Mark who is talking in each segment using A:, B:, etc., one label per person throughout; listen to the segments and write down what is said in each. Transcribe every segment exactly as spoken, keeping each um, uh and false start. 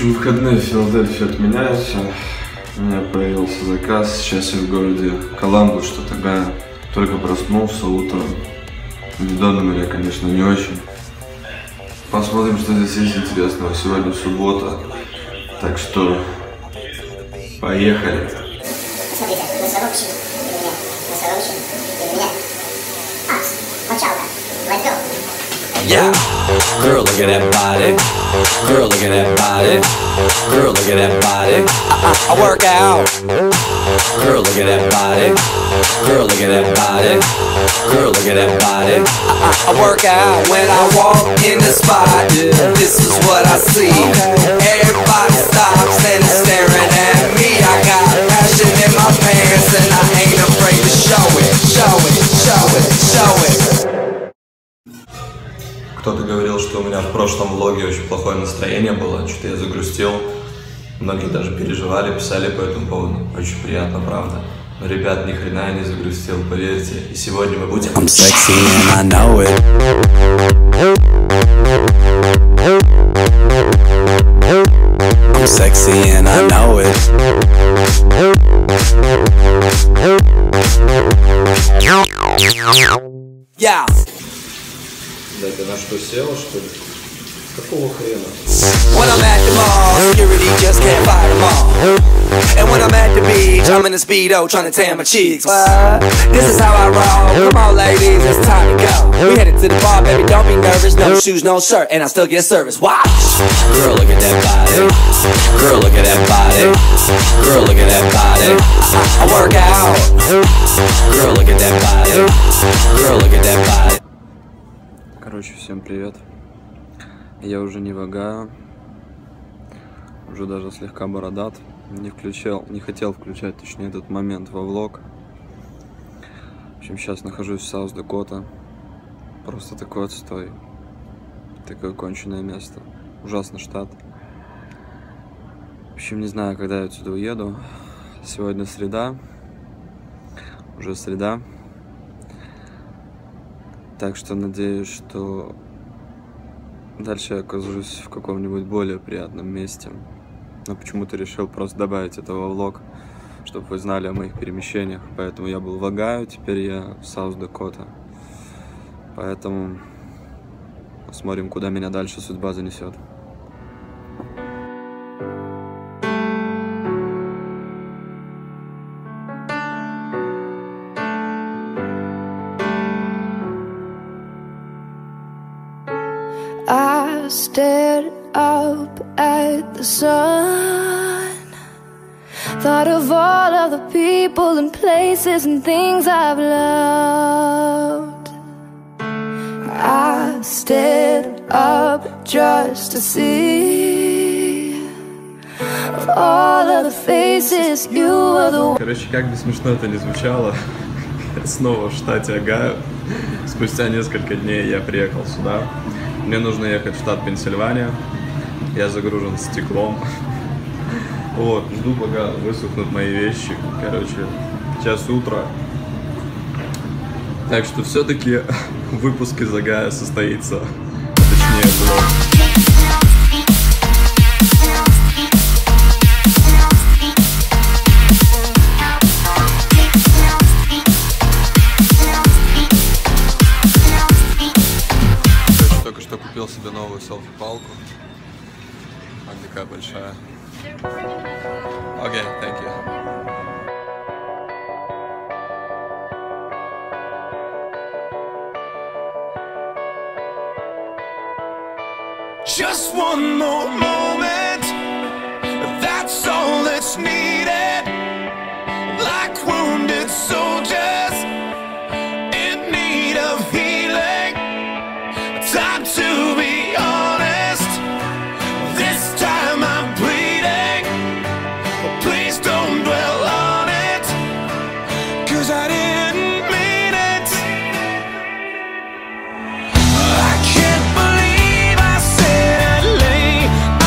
A: общем, выходные в Филадельфии отменяются. У меня появился заказ. Сейчас я в городе Коламбус, штат Огайо. Только проснулся утром. До номера, конечно, не очень. Посмотрим, что здесь есть интересного. Сегодня суббота. Так что поехали.
B: Смотрите, носоробщик или меня? Носоробщик или меня? Ас, мочалка. Let's go.
C: Yeah, girl, look at that body. Girl, look at that body. Girl, look at that body. I, I, I work out. Girl, look at that body. Girl, look at that body. Girl, look at that body. I, I, I work out when I walk in the spot. This is what I see. Everybody stops and is staring at me. I got passion in my pants and I ain't afraid to show it, show it, show it, show it.
A: Кто-то говорил, что у меня в прошлом влоге очень плохое настроение было, что-то я загрустил. Многие даже переживали, писали по этому поводу. Очень приятно, правда. Но, ребят, ни хрена я не загрустил, поверьте. И сегодня мы будем...
C: I'm sexy and I know it. I'm sexy and I know it. Yeah.
A: Да ты на что сел, что ли? Какого хрена?
C: When I'm at the mall, security just can't fight them all. And when I'm at the beach, I'm in a Speedo trying to tan my cheeks. What? This is how I roll. Come on, ladies, it's time to go. We headed to the bar, baby, don't be nervous. No shoes, no shirt, and I still get service. Watch. Girl, look at that body. Girl, look at that body. Girl, look at that body. I, I work out. Girl, look at that body. Girl, look at that body.
A: Короче, всем привет. Я уже не в Огайо, уже даже слегка бородат. Не включал, не хотел включать, точнее, этот момент во влог. В общем, сейчас нахожусь в Саус-Дакота. Просто такой отстой. Такое конченое место. Ужасный штат. В общем, не знаю, когда я отсюда уеду. Сегодня среда. Уже среда. Так что надеюсь, что дальше я окажусь в каком-нибудь более приятном месте. Но почему-то решил просто добавить этого в влог, чтобы вы знали о моих перемещениях. Поэтому я был в Огайо, теперь я в Саус-Дакота. Поэтому посмотрим, куда меня дальше судьба занесет.
D: I stared up at the sun, thought of all of the people and places and things I've loved. I stared up just to see of all of the faces you were the one.
A: Короче, как бы смешно это ни звучало, я снова в штате Огайо. Спустя несколько дней я приехал сюда. Мне нужно ехать в штат Пенсильвания. Я загружен стеклом. Вот, жду, пока высохнут мои вещи. Короче, час утра. Так что все-таки выпуск из Огайо состоится. Точнее, влог. Купил себе новую селфи-палку. Она такая большая. Окей, okay, thank you.
E: Just one more moment, that's all that's needed. Like wounded soldiers in need of healing. Time to be honest, this time I'm bleeding. Please don't dwell on it, 'cause I didn't mean it. I can't believe I said I'd lay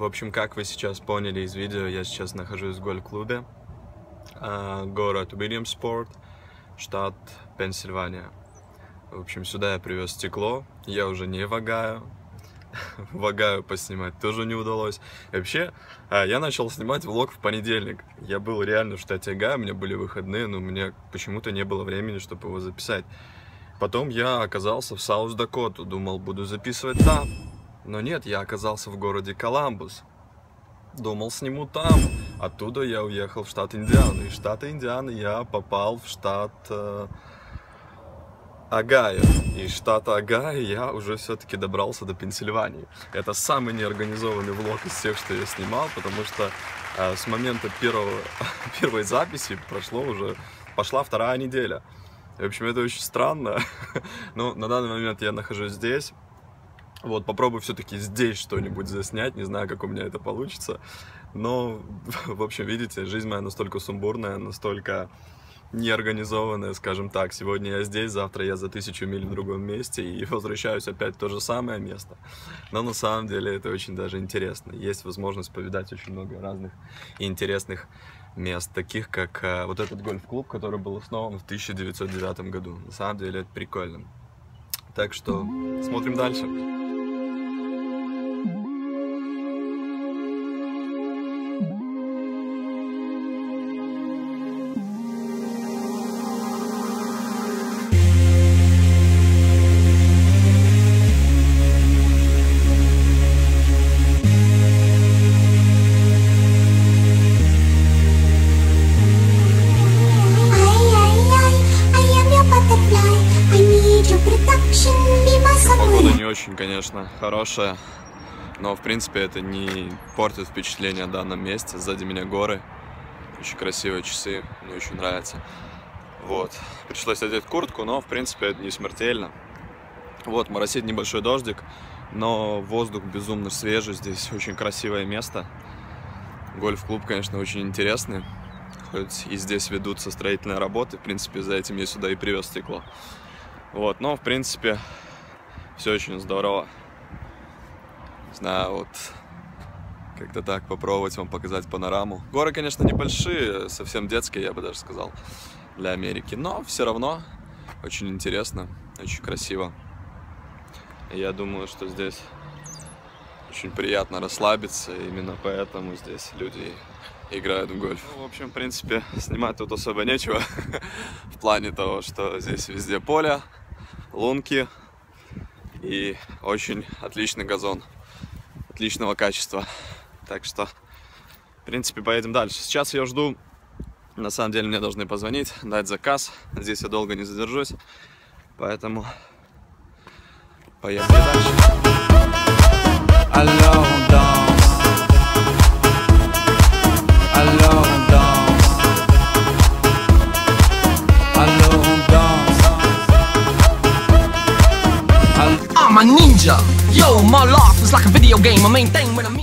A: общем, как вы сейчас поняли из видео, я сейчас нахожусь в гольф-клубе. Город Уильямспорт, штат Пенсильвания. В общем, сюда я привез стекло. Я уже не вагаю. Вагаю поснимать тоже не удалось. И вообще, я начал снимать влог в понедельник. Я был реально в штате Огайо, у меня были выходные, но у меня почему-то не было времени, чтобы его записать. Потом я оказался в Саус-Дакоту, думал, буду записывать там. Но нет, я оказался в городе Коламбус. Думал, сниму там. Оттуда я уехал в штат Индиана. Из штата Индианы я попал в штат э, Огайо. Из штата Огайо я уже все-таки добрался до Пенсильвании. Это самый неорганизованный влог из всех, что я снимал, потому что э, с момента первого, первой записи прошло уже, пошла вторая неделя. В общем, это очень странно. Но на данный момент я нахожусь здесь. Вот, попробую все-таки здесь что-нибудь заснять, не знаю, как у меня это получится. Но, в общем, видите, жизнь моя настолько сумбурная, настолько неорганизованная, скажем так. Сегодня я здесь, завтра я за тысячу миль в другом месте и возвращаюсь опять в то же самое место. Но на самом деле это очень даже интересно. Есть возможность повидать очень много разных и интересных мест, таких как а, вот этот гольф-клуб, который был основан в тысяча девятьсот девятом году. На самом деле это прикольно. Так что смотрим дальше. Погода не очень, конечно, хорошая, но в принципе это не портит впечатление о данном месте. Сзади меня горы, очень красивые часы, мне очень нравится. Вот, пришлось одеть куртку, но в принципе это не смертельно. Вот, моросит небольшой дождик, но воздух безумно свежий, здесь очень красивое место. Гольф-клуб, конечно, очень интересный, хоть и здесь ведутся строительные работы, в принципе за этим я сюда и привез стекло. Вот, но в принципе все очень здорово. Не знаю, вот как-то так попробовать вам показать панораму. Горы, конечно, небольшие, совсем детские, я бы даже сказал, для Америки, но все равно очень интересно, очень красиво. И я думаю, что здесь очень приятно расслабиться, именно поэтому здесь люди играют в гольф. Ну, в общем, в принципе, снимать тут особо нечего, в плане того, что здесь везде поле, лунки и очень отличный газон, отличного качества. Так что, в принципе, поедем дальше. Сейчас я жду, на самом деле мне должны позвонить, дать заказ. Здесь я долго не задержусь, поэтому поехали дальше.
C: Alors on danse, alors on danse, alors on danse. I'm a ninja, yo, my life is like a video game, my main thing when I'm